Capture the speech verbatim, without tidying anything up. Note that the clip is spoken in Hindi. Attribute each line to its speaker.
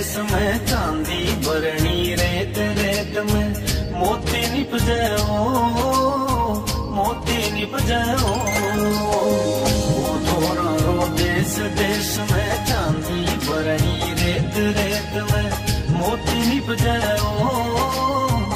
Speaker 1: देश में चांदी भरणी रेत रेत में मोती निप जाओ मोती निप जाओ। वो थोड़ा रो देश देश में